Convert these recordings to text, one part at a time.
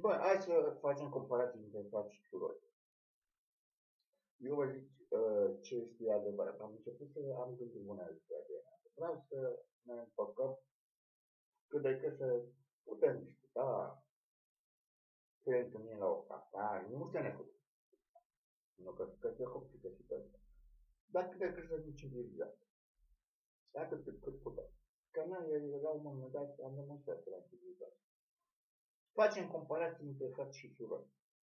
Bă, hai să facem comparații între frați și surori. Eu vă zic ce este adevărat. Am început să am gânduri bune despre Adriana. Vreau să ne împăcăm cât de cât să putem discuta, să ne întâlnim la o cafea, nu să ne făcăm. Nu că se complică situația. Dar cât de cât să fim civilizați. Atât cât putem. Că noi, la un moment dat, am demonstrat că la civilizație. Facem comparații între frați și surori.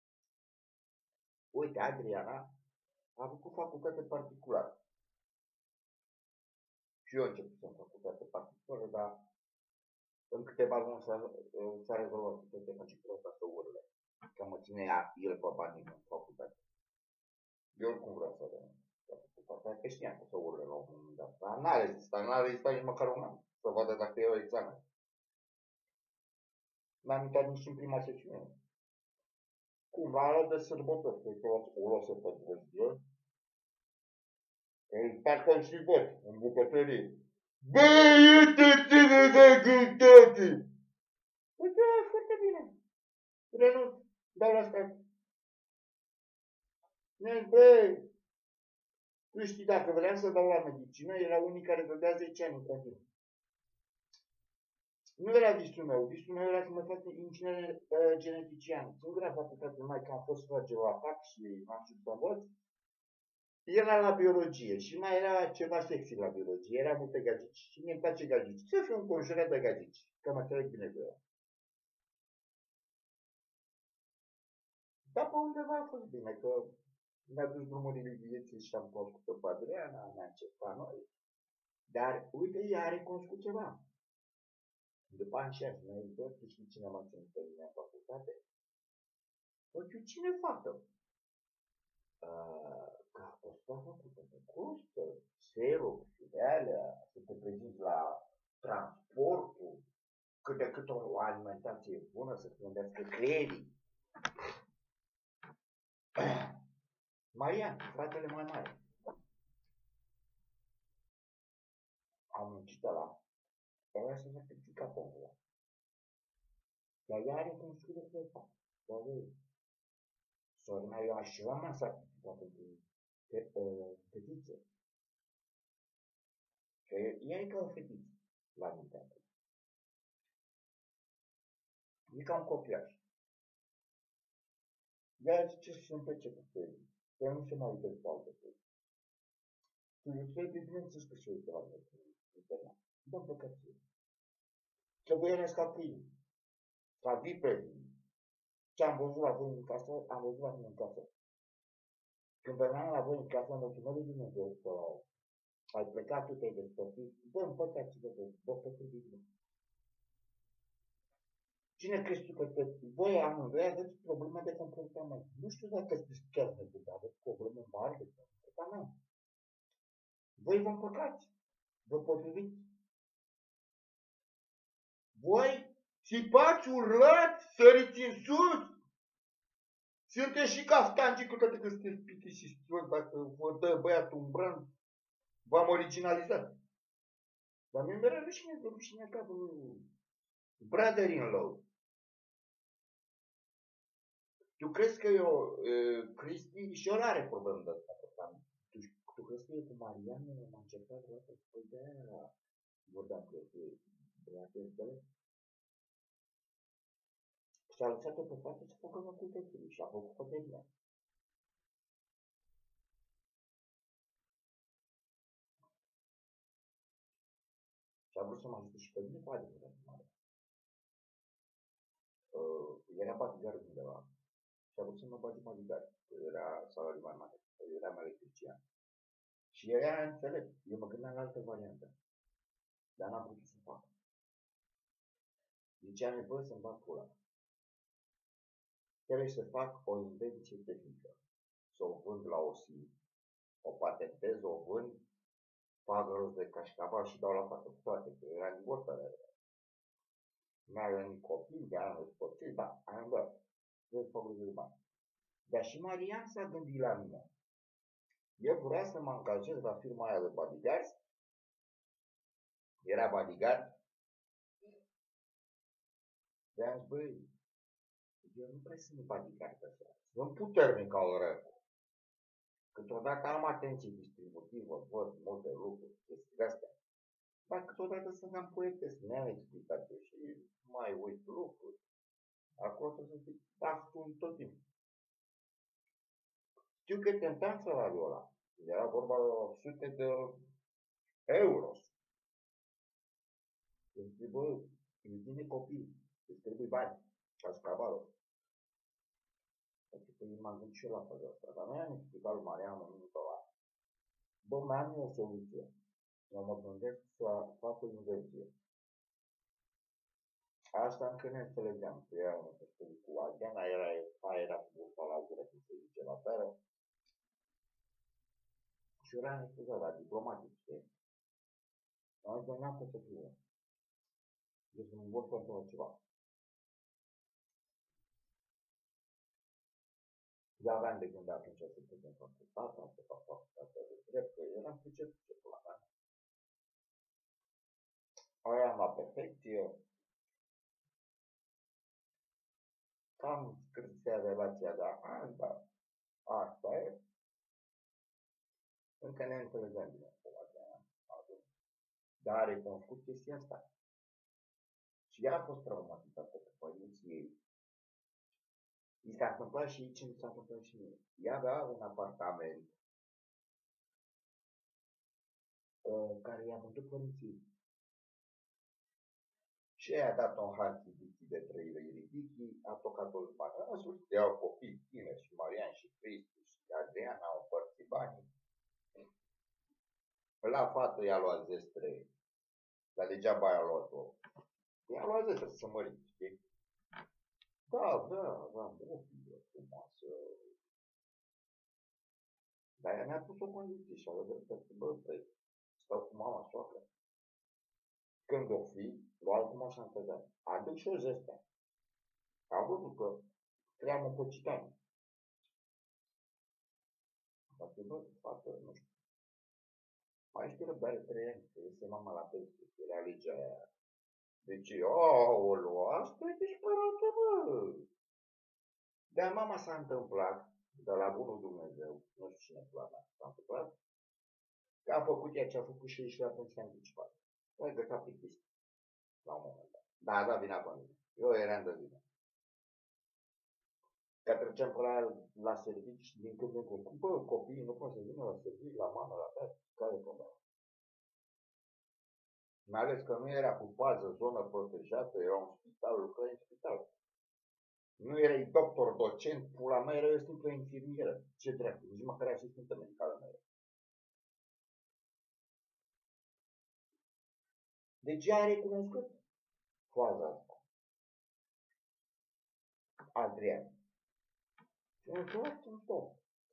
Uite, Adriana a făcut facultate particulară. Și eu am început să-mi facultate particulară, dar în câteva luni s-a rezolvat situația, mă ce vreau să urle. Că mă ținea el pe banii în facultate. Eu oricum vreau să renunț la facultate, că știam că să urle la un moment dat. Dar n-a rezistat nici măcar un an să vadă dacă iau examen. N-am intrat nici în prima sesiune. Cum, la ala de sărbători, cred că o luase pe Dumnezeu. Parcă și văd, în bucătărie. Bă, uite-ți-ne de gântate! Uite, foarte bine. Renunț, dau la stat. Bă, tu știi, dacă vreau să dau la medicină, era unii care dădea 10 ani în continuu. Nu era visul meu era să mă fac inginer genetician. Singura facultate numai că am fost frage la PAC și m-am știut să învăț, era la biologie și mai era ceva sexy la biologie, era multe gagici și mie îmi place gagici. Să fiu înconjurat de gagici, că mă înțeleg bine cu ea. Dar pe undeva a fost bine, că mi-a dus drumurile vieții și am cunoscut-o pe Adriana, ne-a început noi. Dar uite, ea are cunoscut ceva. După ani și ani, mi-a zis, tu știi cine m-a ținut pe mine în facultate? Păi, cine facă? Că a fost la facultate, costă, serum și de alea, să te prezinți la transportul, cât de cât o alimentație bună, să-ți gândească creierii. Marian, fratele mai mare. Am muncit ăla. Ăla să certifica pe ăla. Dar ea are cunoscut de fapt. Dar Sorina, eu așa m-am certificat pentru fetiță. Că ea e ca o fetiță la mintea. E ca un copiaș. Ea zice să se împece cu felii. Că nu se mai uită pe altă felii. Și eu trebuie bineînțeles că se uită la mine pe internet. Dă păcăție. Că voienesc ca câini. Ca viperi. Ce am văzut la voi în casă, am văzut la mine în casă. Când veneam la voi în casă, am mulțumit de Dumnezeu că ai plecat, tu te-ai despărțit. Bă, împăcați-vă, bă, păcăți bine. Cine crezi tu că voi amândoi aveți probleme de comportament? Nu știu dacă sunteți chiar nebuni, aveți probleme mari de comportament. Voi vă împăcați. Vă potriviți. Voi țipați, urlați, săriți în sus. Sunteți și caftancii cu toate că sunteți plictisitori. Dacă vă dă băiatul un brand, v-am originalizat. Dar mi-e mereu rușine ca brother-in-law. Tu crezi că eu, Cristi, și el are probleme de asta. Tu crezi că eu cu Marian m-am încercat vreodată? Păi de-aia vorbeam cu el, băiatul înțeles? Și-a lăsat-o pe față să facă facultățile și a făcut hotelier. Și a vrut să mă ajute și pe mine cu adevărat mare. Era bodyguard undeva. Și a vrut să mă bage bodyguard, că era salariul mai mare, că eram electrician. Și era înțelept. Eu mă gândeam la altă variantă. Dar n-am putut să fac. Zicea nevoie să-mi bag pula. Trebuie să fac o invenție tehnică. Să o vând la OSI, o patentez, o vând, fac rost de cașcaval și dau la față cu toate, că era nivortarea. Nu avea nici copii, de anul copii, da, am dat. Trebuie să fac rost de bani. Dar și Marian s-a gândit la mine. Eu vrea să mă angajez la firma aia de bodyguards. Era bodyguard. De-am zis, băi, Eu nu prea sunt empaticat așa. Sunt puternic ca o rău. Câteodată am atenție distributivă, văd multe lucruri, chestii astea. Dar câteodată sunt cam poetesc, neexplicate și mai uit lucruri. Acolo trebuie să zic, da, tu tot timpul. Știu că tentam salariul ăla. Era vorba de sute de euro. Îmi zic, bă, îmi vine copil, îți trebuie bani, ca cavalul. Pentru că m-am gândit și eu la faza asta. Dar noi am explicat lui Marian în minutul ăla. Bă, mai am o soluție. Eu mă gândesc să fac o inversie. Asta încă ne înțelegeam, că ea cu Adriana, era cu burta la gură, cum se zice, la țară. Și eu eram expuzat la diplomatic, știi? Am zis, n-am cum să fiu. Deci nu vor pentru ceva. Eu aveam de gând atunci să putem facultatea, să fac facultatea de drept, că eram priceput ce pula mea. Aia am la perfecție. Cam scârțea relația, dar asta e. Încă ne înțelegem bine cu Adriana. Dar a recunoscut chestia asta. Și ea a fost traumatizată cu părinții ei. I s-a întâmplat și ce mi s-a întâmplat și mie. Ea avea un apartament care i-a vândut părinții. Și ea a dat un hartidichi de 3 lei ridichi, a tocat-o în bani. În sfârșit, erau copii tineri și Marian și Cristi și Adriana au împărțit banii. La fată i-a luat 10 lei. Dar degeaba i-a luat-o. I-a luat 10 să mărit, știi? Da, o figură frumoasă. Dar ea mi-a pus o condiție și a văzut că, bă, stau cu mama soacră. Când o fi, doar cum o să întâlneam. Aduc și o zestea. Am văzut că trăiam în Pocitani. Dar te bă, fată, nu știu. Mai știu răbdare 3 ani, că este mama la pensie, era legea aia. Deci, aoleu, asta e disparată, bă. Dar mama s-a întâmplat, de la bunul Dumnezeu, nu știu cine s-a întâmplat, că a făcut ea ce a făcut și ea pensia anticipat. Păi găsa plictisit, la un moment dat. Da, vina pe mine. Eu eram de vină. Că treceam pe la servici din când în când. Bă, copiii nu pot să vină la servici, la mamă, la tată, care e problema? Mai ales că nu era cu pază, zonă protejată, era un spital, lucrai în spital. Nu erai doctor, docent, pula mea, era o simplă infirmieră. Ce dracu, nici măcar asistentă medicală nu era. Deci ea a recunoscut faza asta. Adrian. Și am fost un stop.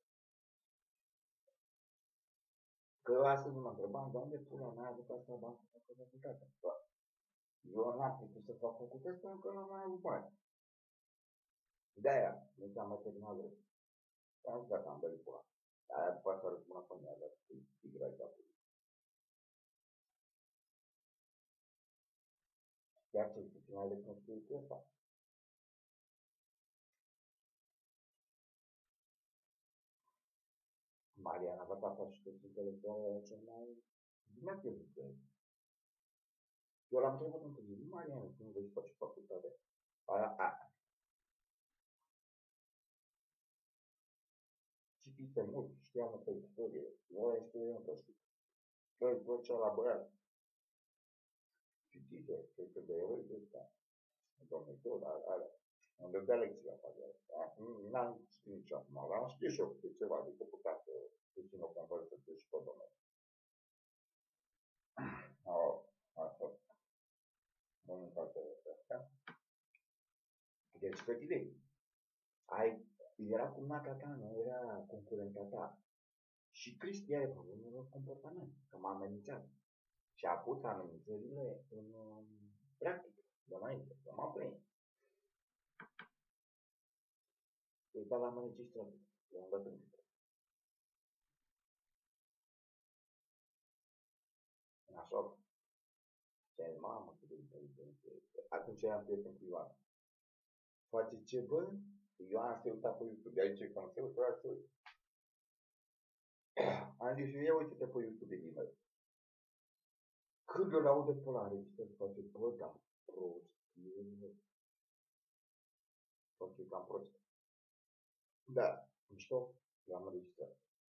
Că astăzi mă întrebam, de unde pula mea a avut asta bani să facă facultatea? Eu n-am putut să fac facultatea pentru că nu mai avut bani. De-aia, nu ți-am mai terminat vreo. Am zis că am bărit pula. Aia după asta răspună pe mine, dar e grai capul. Chiar cel puțin ai recunoscut cu ăsta. Mariana va avea capacități intelectuale cel mai dimativă. Eu l-am întrebat întâlnit, Mariana, cum vei face facultatea? Citise mult, știam pe istorie, eu experiență știu. Că-i plăcea la băiat. Citise, cred că de eroi de ăsta. Domnitor, alea. Îmi dădea lecții la faza asta. N-am știut nici acum, dar am știut și eu câte ceva, adică putea să țin o conversație și pe domnul. Asta. Unul în toate astea. Deci, fetile, era cu mata ta, nu era concurenta ta. Și Cristi are probleme de comportament, că m-a amenințat. Și a pus amenințările în practică, de înainte, că m-a prins. Îi dat la mă înregistrat, i-am dat înregistrat. Așa, ce mamă, cât de inteligență. Atunci eram prieten cu Ioan. Face ce, bă? Eu am să uitat pe YouTube, aici când se uită, să uit. Am zis, ia uite-te pe YouTube din el. Când îl aude pe ăla înregistrat, face, bă, da, prostie, face cam prost. Da, mișto, l-am înregistrat.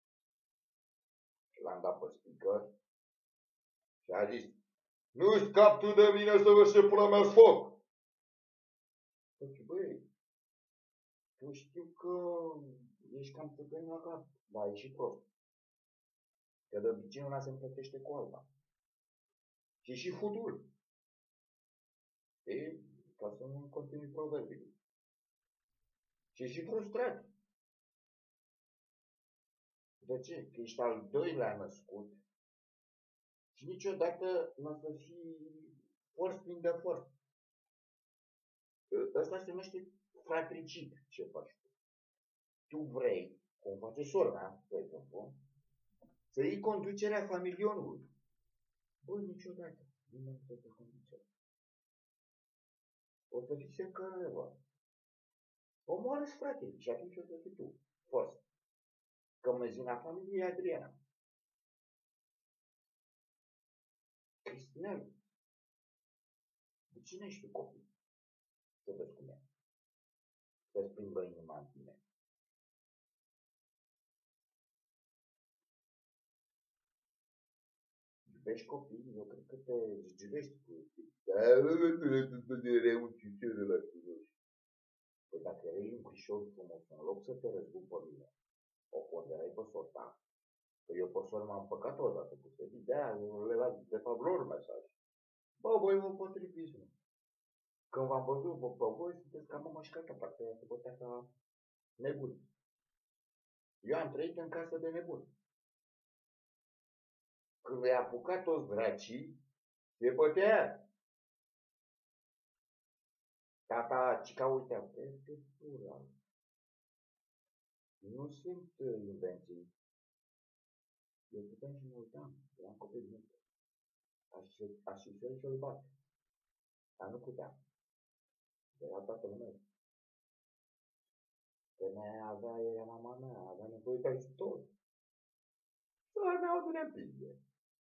L-am dat pe speaker și a zis, nu scap tu de mine să vezi ce pula mea foc. Face, băi, tu știu că ești cam tăpân la cap, dar e și prost. Că de obicei una se împletește cu alta. Și și futul. E, ca să nu continui proverbiul. Și frustrat. De ce? Că ești al doilea născut și niciodată nu o să fii forț plin de forț. Ăsta se numește fratricid ce faci tu. Tu vrei, cum face sora mea, de exemplu, să iei conducerea familionului. Bă, niciodată. Nu o să conducerea. O să fii secăreva. Omoară-ți fratele și atunci o să fii tu. Forț. Că mezina familiei e Adriana. Cristinel, de cine ești tu copil? Să vezi cum e. Să-ți plimbă inima în tine. Iubești copii, eu cred că te giubești cu ei. Rău și ce relații. Păi dacă erai un crișor frumos, în loc să te răzbui pe mine, o ponderai pe sota, că eu pe sora m-am păcat odată cu tăi, de-aia le las de fapt lor mesaj. Bă, voi vă potriviți, mă. Când v-am văzut pe voi, sunteți ca mama și ca tata, parcă se bătea ca nebuni. Eu am trăit în casă de nebuni. Când i-a apucat toți dracii, se bătea. Tata, cica, uite, peste pula. Nu sunt invenții. Eu puteam și mă uitam, eram copil mic. Aș fi fel să-l bat. Dar nu puteam. Era toată lumea. Că mea avea, era mama mea, avea nevoie de ajutor. Sora mea o durea pildă.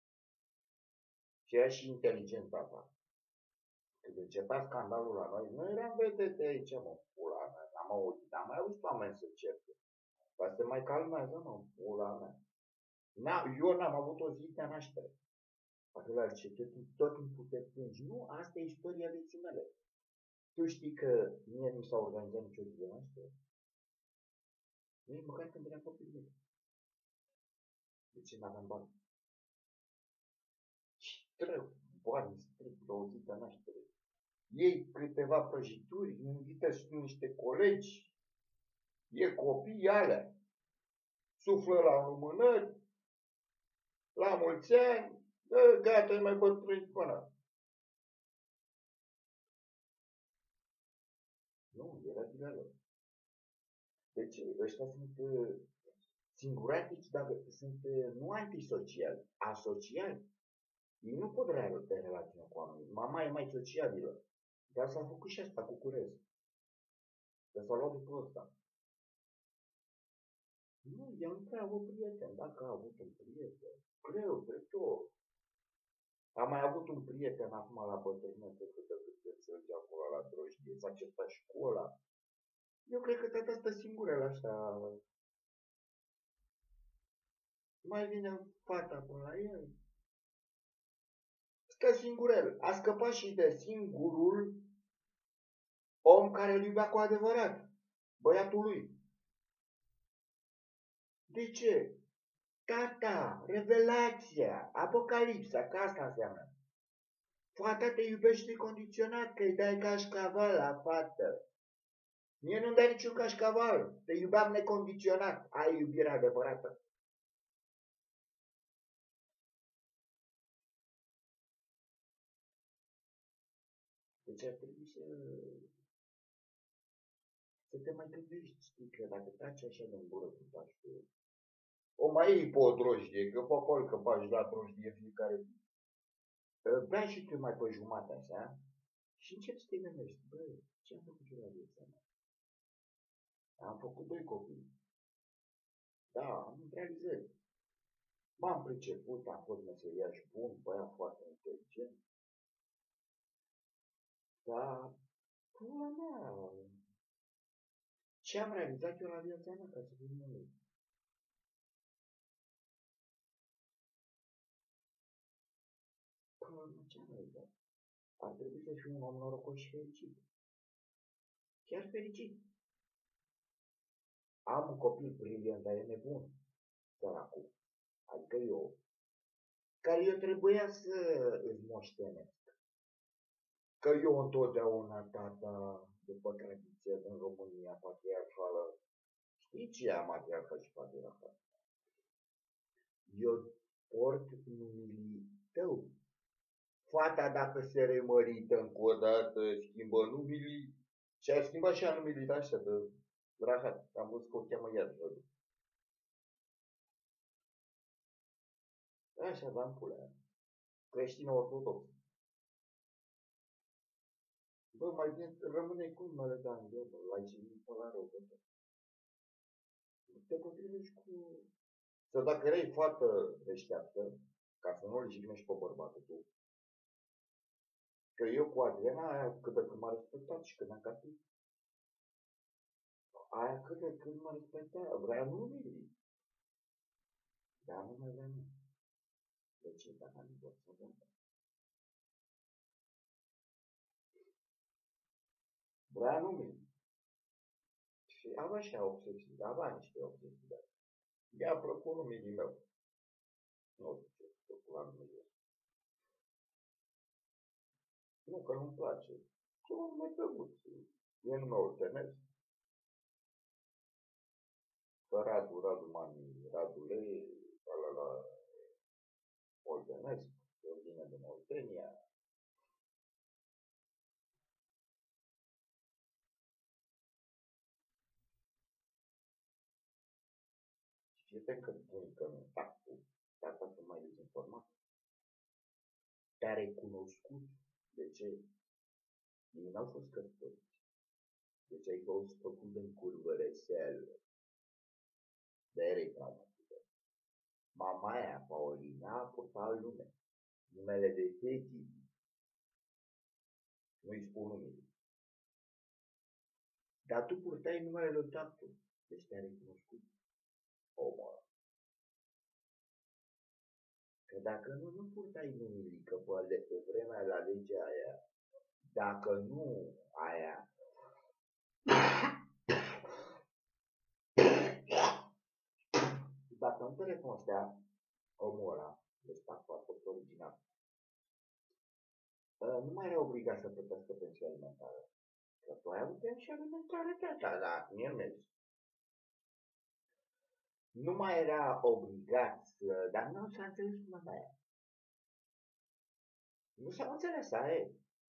Și era și inteligent tata. Când începea scandalul la noi, noi eram vedete aici, mă, pula mea. N-am auzit, am mai auzit oameni să certe. Dar se mai calmează, mă, pula mea. Eu n-am avut o zi de naștere. Atâta ce tot timpul te plângi. Nu, asta e istoria vieții mele. Tu știi că mie nu s-a organizat nicio zi de naștere? Nici măcar când eram copil mic. De ce n-aveam bani? Și trebuie bani strict la o zi de naștere. Iei câteva prăjituri, invită și niște colegi, e copii alea. Suflă la lumânări, la mulți ani, gata, e mai bătrâni până. Nu, era din lor. Deci ăștia sunt singuratici, dar sunt nu antisociali, asociali. Ei nu pot te relaționa cu oamenii. Mama e mai sociabilă. Dar s-a făcut și asta cu curez. Că s-a luat după ăsta. Nu, el nu prea a avut prieten. Dacă a avut un prieten, greu, de tot. Am mai avut un prieten acum la bătrânețe cât se înțelege acolo la drojdie. S-a certat și cu ăla. Eu cred că tata stă singurel așa. Mai vine fata până la el. Stă singurel. A scăpat și de singurul om care îl iubea cu adevărat. Băiatul lui. De ce? Tata, revelația, apocalipsa, că asta înseamnă. Fata te iubește condiționat, că îi dai cașcaval la fată. Mie nu-mi dai niciun cașcaval, te iubeam necondiționat, ai iubirea adevărată. Deci ar trebui să te mai gândești, știi, că dacă taci așa de-n gură cum taci tu, o mai iei pe o drojdie, că popol că faci la drojdie fiecare zi. Bea și tu mai pe jumate așa, Și începi să te gândești, băi, ce am făcut eu la viața mea? Am făcut 2 copii. Da, am realizări. M-am priceput, am fost meseriaș bun, băiat foarte inteligent. Dar, pula mea, ce am realizat eu la viața mea, ca să fiu numit? Pula mea, ce am realizat? Ar trebui să fiu un om norocos și fericit. Chiar fericit. Am un copil brilliant, dar e nebun, săracul. Adică eu, care eu trebuia să îl moștenesc. Că eu întotdeauna, tata, după tradiție din România patriarhală, știi ce e matriarhal și patriarhal? Eu port numele tău. Fata dacă se remărită încă o dată, schimbă numele și a schimbat și a numele așa de rahat. Am văzut că o cheamă iar jodul. Așa, dar în pulea. Creștină ortodoxă. Bă, mai bine rămâne cu numele de Andrei, bă, l-ai citit pe la rău, bă. Te potrivești cu... Sau dacă erai fată deșteaptă, ca să nu-l jignești pe bărbatul tu, că eu cu Adriana, aia cât de când m-a respectat și când am capit, aia cât de când m-a respectat, vrea numele. Dar nu mai vrea numele. De ce? Dacă am divorțat, da? Vrea numele. Și avea și obsesii, avea niște obsesii, dar mi-a plăcut numele meu. Nu știu ce, plăcut la numele. Nu, că nu-mi place. Ce mă mai plăcut. E nume oltenesc. Că Radu, Radu Mani, Radule, la oltenesc, eu vine din Oltenia. Și este că bunica mea, tata să mai dezinformat, te-a recunoscut. De ce? Ei n-au fost căsătoriți. Deci ai fost făcut în curvărețel. De-aia e traumatică. Mama aia, Paulina, a purtat lume. Numele de Teti. Nu-i spun numele. Dar tu purtai numele lui tatu. Deci te-a recunoscut. Omă. Că dacă nu purtai numele, că pe vremea la legea aia, dacă nu aia, dacă nu te recunoștea omul ăla, deci a fost original, nu mai era obligat să plătească pensia alimentară. Că tu ai avut pensia alimentară, da, mie mergi. Nu mai era obligat să, dar nu s-a înțeles cum aia. Nu s-a înțeles, aia e.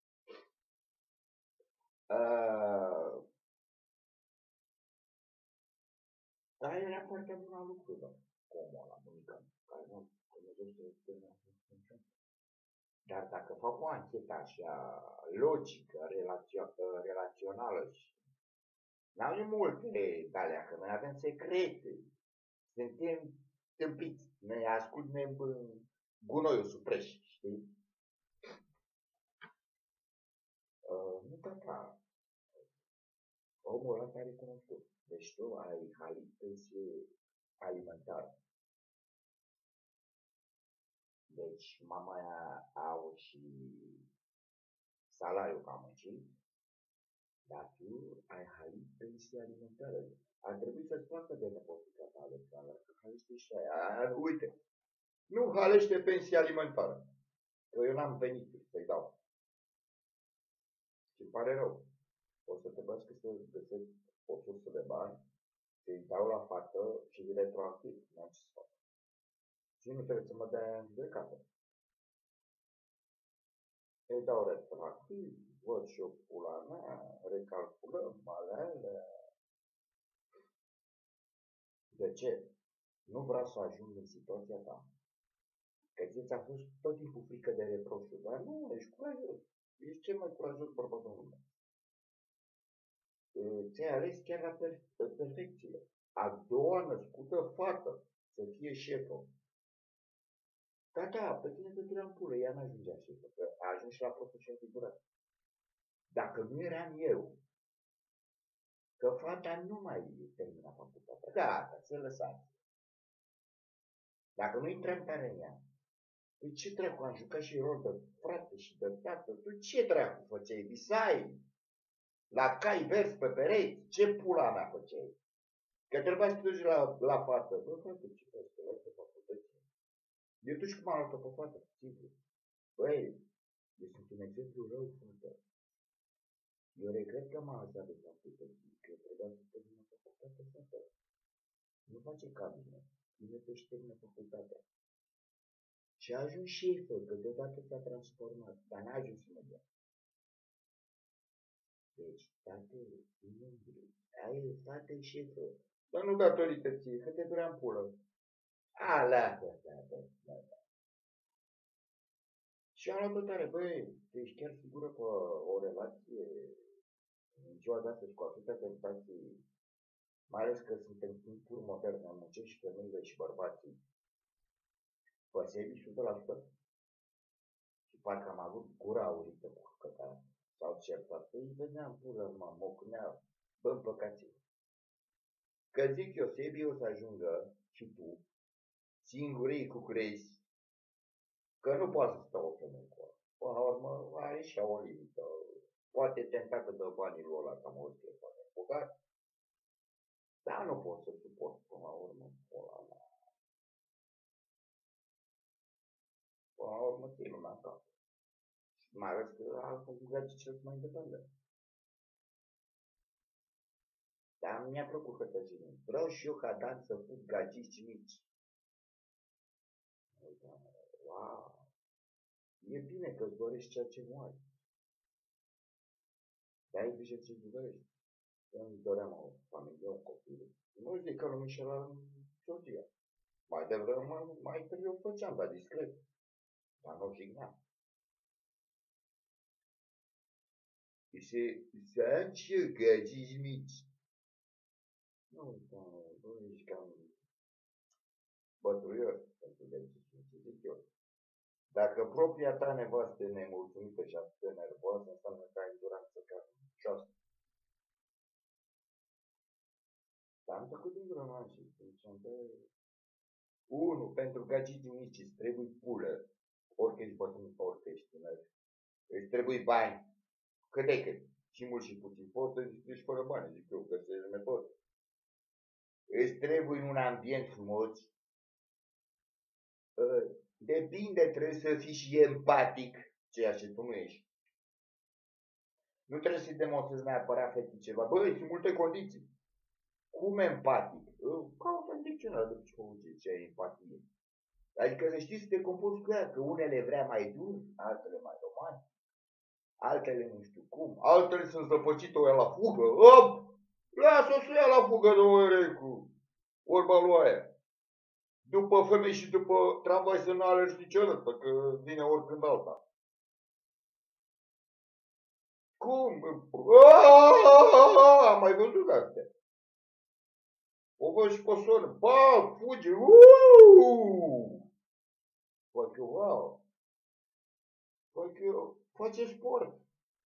Dar era foarte bună lucru, da, cu omul ăla, bunica, care nu, Dumnezeu să te dar dacă fac o anchetă așa logică, relațională și n-am multe de alea, că noi avem secrete, suntem tâmpiți, ne ascultăm în gunoiul supreș, știi? Nu tata, omul ăla te-a recunoscut, deci tu ai halit pensie alimentară. Deci mama aia au și salariul ca muncit, dar tu ai halit pensia alimentară. Ar trebui să-ți facă de nepotica ta, Alexandra, că halește și aia. Uite, nu halește pensia alimentară, că eu n-am venit să-i dau. Și îmi pare rău. O să trebuiască să găsesc o sursă de bani, să-i dau la fată și retroactiv. N-am ce să fac. Și nu trebuie să mă dea în judecată. Îi dau retroactiv, văd și eu pula mea, recalculăm alea. De ce? Nu vreau să ajung în situația ta. Că ți-a fost tot timpul frică de reproșuri, dar nu, ești curajos. Ești cel mai curajos bărbat în lume. Ți-ai ales chiar la perfecție. A doua născută fată să fie șefă. Da, pe tine te durea în pulă, ea n-ajungea șefă, că a ajuns și la postul și figurat. Dacă nu eram eu, că fata nu mai termina facultatea, gata, se lăsați. Dacă nu intram tare în ea, păi ce dracu, am jucat și rol de frate și de tată, tu ce dracu făceai, visai? La cai vers pe pereți, ce pula mea făceai? Că trebuia să te duci la fată. Bă, frate, ce faci, te lași pe facultăți? Eu duci cum am luat-o pe fată, simplu. Băi, eu sunt un exemplu rău, frate. Eu regret că m-am lăsat de facultăți, că trebuia să termină facultatea, frate. Nu face ca bine. Bine să-și termină facultatea. Și a ajuns șefă, că deodată s-a transformat, dar n-a ajuns imediat. Deci, tate, mândru, ai fată șefă, dar nu datorită ție, că te durea în pulă. A, lasă, lasă. Și am luat-o tare, băi, tu ești chiar sigură că o relație în ziua de astăzi cu atâtea tentații, mai ales că suntem timpuri moderne, muncești femeile și bărbații, păsebi 100%? Și parcă am avut gura aurită cu căcat. S-au certat, îi veneam pulă, mă mocneau, bă, împăcați-vă. Că zic eu, Sebi o să ajungă și tu, singurii cu crezi, că nu poate să stau o femeie cu ăla. Până la urmă, are și o limită. Poate tenta că dă banii lui ăla, cam o să poate bogat, dar nu pot să suport până la urmă ăla mea. Până la urmă, ții lumea în cap. Mai ales că a făcut cel mai independent. Dar mi-a plăcut că te ținem. Vreau și eu ca Dan să fut gagici mici. Wow! E bine că-ți dorești ceea ce nu ai. Dar ai grijă ce-ți dorești. Eu îmi doream o familie, un copil. Nu zic că nu mi la soția. Mai devreme, mai târziu o făceam, dar discret. Dar nu jigneam. Să am și eu gagici mici. Nu, bă, ești cam bătruios pentru gagici mici, zic eu. Dacă propria ta nevastă e nemulțumită și atât de nervoasă, înseamnă că ai înduranță casnicioasă. Dar am trecut din vreo și ziceam, bă, 1. Pentru gagici mici îți trebuie pulă, orică ești bătrân, orică ești tânăr. Îți trebuie bani, cât de cât, și mult și puțin. Poți să zici fără bani, zic eu, că se metodă. Îți trebuie un ambient frumos. Depinde, trebuie să fii și empatic, ceea ce tu nu ești. Nu trebuie să-i demonstrezi neapărat fetii ceva. Băi, sunt multe condiții. Cum empatic? Caută în dicționar de psihologie ce e empatie. Adică să știi să te comporți cu ea, că unele vrea mai dur, altele mai romantic, altele nu știu cum, altele sunt zăpăcite o ia la fugă. Op! Lasă-o să ia la fugă de o Erecu. Vorba lui aia. După femei și după tramvai să nu alergi niciodată, că vine oricând alta. Cum? Am mai văzut astea. O văd și pe soră. Ba, fuge. Păi că, wow. Păi că face sport.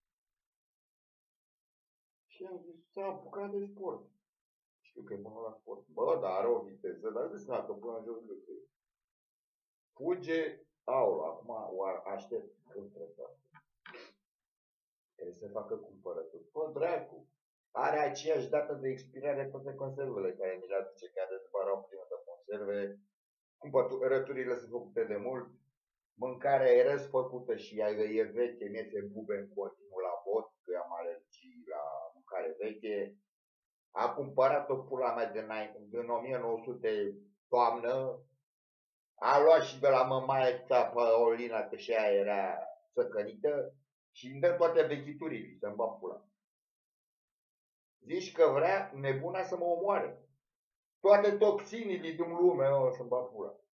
Și am zis, s-a apucat de sport. Știu că e bună la sport. Bă, dar are o viteză, dar zis că până în jos de fuge, aula, acum o aștept când trebuie. Trebuie să facă cumpărături. Bă, dracu, are aceeași dată de expirare toate conservele care mi le aduce, care după o primă de conserve. Cumpărăturile sunt făcute de mult. Mâncarea e răsfăcută și e veche, mi-e bube în continuu la bot, că am alergii la mâncare veche. A cumpărat-o pula mea din 1900 toamnă. A luat și de la mămaia Paulina, că și aia era săcănită, și îmi dă toate vechiturile, să-mi bag pula. Zici că vrea nebuna să mă omoare. Toate toxinile din lume, să-mi bag pula.